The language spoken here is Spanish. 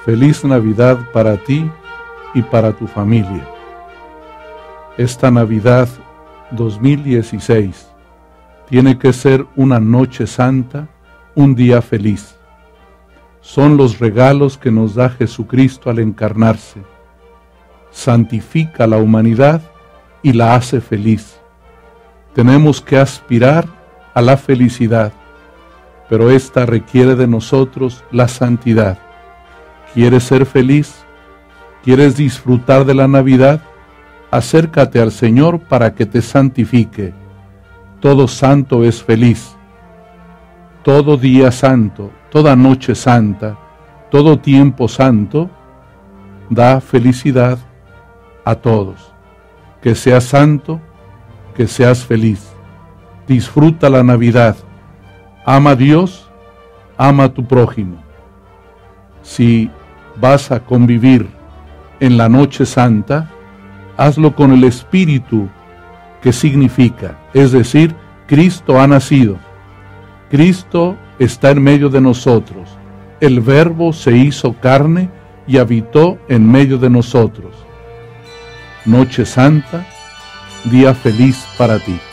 Feliz Navidad para ti y para tu familia. Esta Navidad 2016 tiene que ser una noche santa, un día feliz. Son los regalos que nos da Jesucristo al encarnarse. Santifica a la humanidad y la hace feliz. Tenemos que aspirar a la felicidad, pero esta requiere de nosotros la santidad. ¿Quieres ser feliz? ¿Quieres disfrutar de la Navidad? Acércate al Señor para que te santifique. Todo santo es feliz. Todo día santo, toda noche santa, todo tiempo santo, da felicidad a todos. Que seas santo, que seas feliz. Disfruta la Navidad. Ama a Dios, ama a tu prójimo. Si vas a convivir en la noche santa, hazlo con el espíritu que significa, es decir, Cristo ha nacido. Cristo está en medio de nosotros. El Verbo se hizo carne y habitó en medio de nosotros. Noche santa, día feliz para ti.